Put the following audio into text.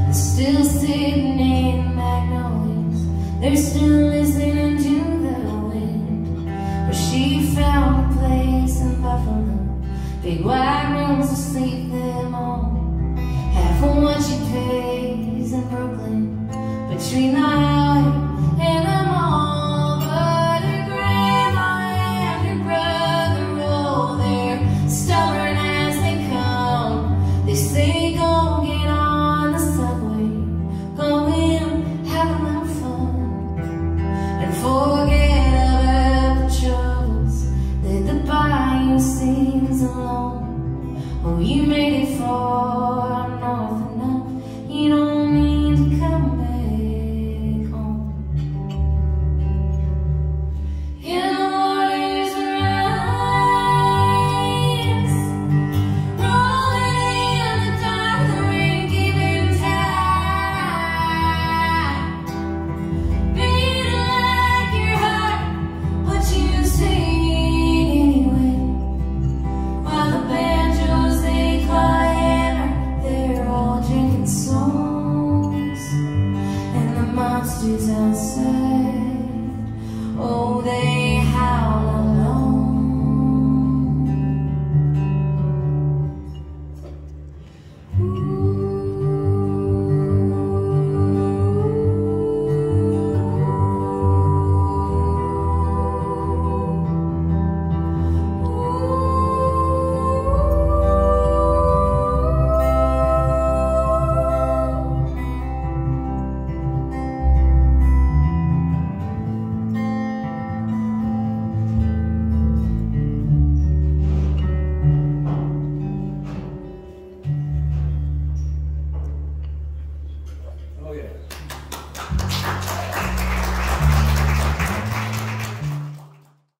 They're still sitting in magnolias. They're still listening to the wind. Where she found a place in Buffalo, big wide rooms to sleep them all. Half of what she pays in Brooklyn, between the highway and the mall. But her grandma and her brother, oh, they're stubborn as they come. They say go get on the subway, go in, have a little fun, and forget about the troubles that the bayou seems alone. Oh, you made it far north enough, you don't need to come back home. In the waters rise, rolling in the dark, the rain keeping tide, beating like your heart, but you sing anyway. While the banjos they claw hammer, they're all drinking songs, and the monsters outside, oh, they howl alone. Oh yeah.